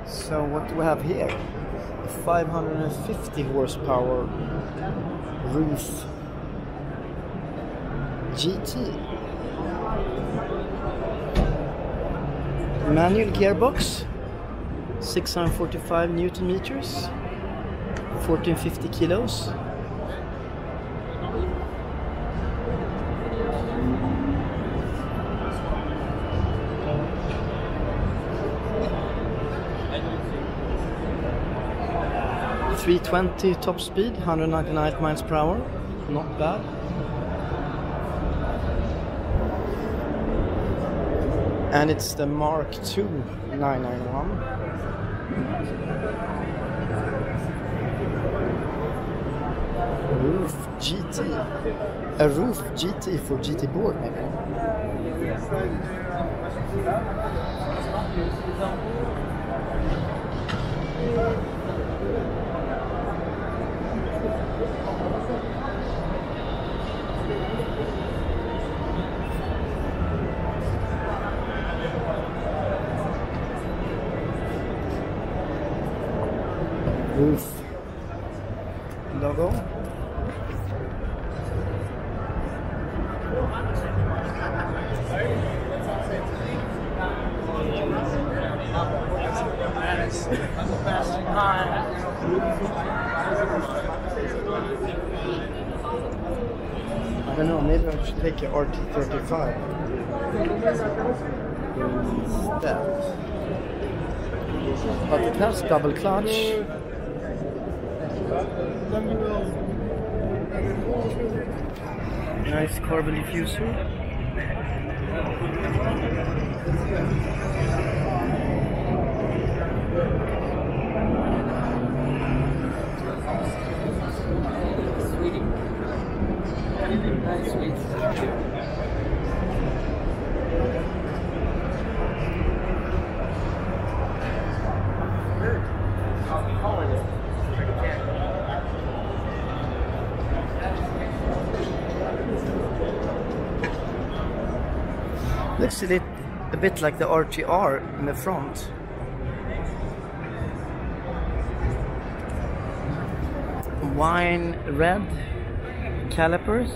So what do we have here? 550 horsepower Ruf GT. Manual gearbox, 645 Newton meters, 1450 kilos. .320 top speed, 199 miles per hour, not bad. And it's the Mark II 991. Ruf GT. A Ruf GT for GTBOARD maybe. Ruf logo. I don't know, maybe I should take a RT35 instead. But it has double clutch. Nice carbon diffuser. Looks a bit like the RTR in the front. Wine red calipers.